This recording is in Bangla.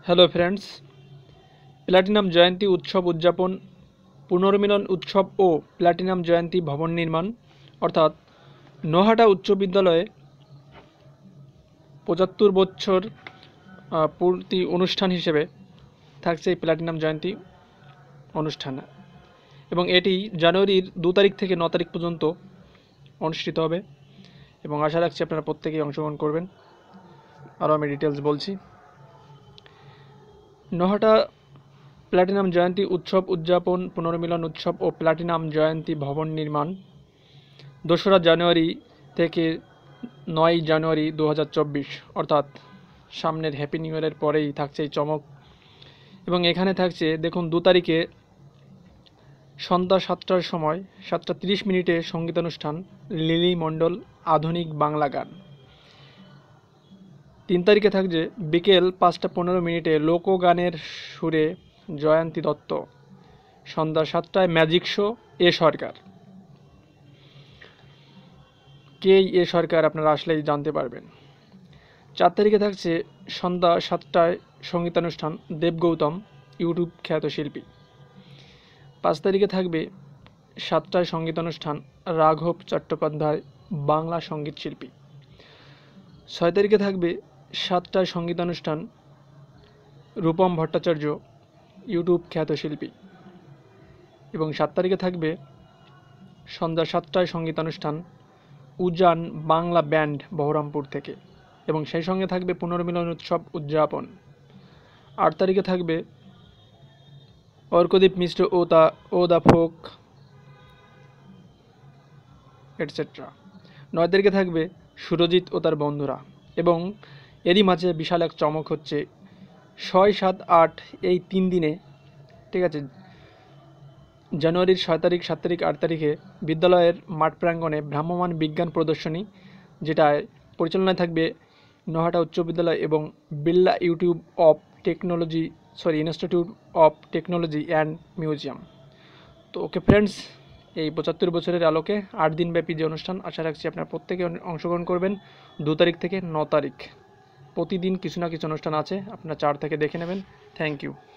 হ্যালো ফ্রেন্ডস, প্লাটিনাম জয়ন্তী উৎসব উদযাপন, পুনর্মিলন উৎসব ও প্লাটিনাম জয়ন্তী ভবন নির্মাণ অর্থাৎ নহাটা উচ্চ বিদ্যালয়ে ৭৫ বছর পূর্তি অনুষ্ঠান হিসেবে থাকছে এই প্লাটিনাম জয়ন্তী অনুষ্ঠান, এবং এটি জানুয়ারির ২ তারিখ থেকে ৯ তারিখ পর্যন্ত অনুষ্ঠিত হবে এবং আশা রাখছি আপনারা প্রত্যেকেই অংশগ্রহণ করবেন। আরও আমি ডিটেলস বলছি। নহাটা প্লাটিনাম জয়ন্তী উৎসব উদযাপন, পুনর্মিলন উৎসব ও প্লাটিনাম জয়ন্তী ভবন নির্মাণ ২রা জানুয়ারি থেকে ৯ জানুয়ারি ২০২৪ অর্থাৎ সামনের হ্যাপি নিউ ইয়ারের পরেই থাকছে এই চমক। এবং এখানে থাকছে, দেখুন, ২ তারিখে সন্ধ্যা ৭টার সময় ৭টা ৩০ সঙ্গীতানুষ্ঠান লিলি মণ্ডল আধুনিক বাংলা গান। ৩ তারিখে থাকছে বিকেল ৫টা ১৫ লোকগানের সুরে জয়ন্তী দত্ত। সন্ধ্যা ৭টায় ম্যাজিক শো এ সরকার। কে এ সরকার আপনারা আসলেই জানতে পারবেন। ৪ তারিখে থাকছে সন্ধ্যা ৭টায় সঙ্গীতানুষ্ঠান দেব গৌতম, ইউটিউব খ্যাত শিল্পী। ৫ তারিখে থাকবে ৭টায় সঙ্গীতানুষ্ঠান রাঘব চট্টোপাধ্যায়, বাংলা সঙ্গীত শিল্পী। ৬ তারিখে থাকবে ৭টায় সঙ্গীতানুষ্ঠান রূপম ভট্টাচার্য, ইউটিউব খ্যাত শিল্পী। এবং ৭ তারিখে থাকবে সন্ধ্যা ৭টায় সঙ্গীতানুষ্ঠান উজান বাংলা ব্যান্ড বহরমপুর থেকে, এবং সেই সঙ্গে থাকবে পুনর্মিলন উৎসব উদযাপন। ৮ তারিখে থাকবে অর্কদীপ মিশ্র ও দ্য ফোক এটসেট্রা। ৯ তারিখে থাকবে সুরজিৎ ও তার বন্ধুরা। এবং এরই মাঝে বিশাল এক চমক হচ্ছে ৬, ৭, ৮ এই ৩ দিনে, ঠিক আছে, জানুয়ারির ৬ তারিখ, ৭ তারিখ, ৮ তারিখে বিদ্যালয়ের মাঠ প্রাঙ্গণে ভ্রাম্যমাণ বিজ্ঞান প্রদর্শনী, যেটায় পরিচালনায় থাকবে নহাটা উচ্চ বিদ্যালয় এবং Birla institute of technology and museum. তো ওকে ফ্রেন্ডস, এই ৭৫ বছরের আলোকে ৮ দিনব্যাপী যে অনুষ্ঠান, আশা রাখছি আপনারা প্রত্যেকে অংশগ্রহণ করবেন। ২ তারিখ থেকে ৯ তারিখ প্রতিদিন কিছু না কিছু অনুষ্ঠান আছে, আপনারা ৪ থেকে দেখে নেবেন। Thank you.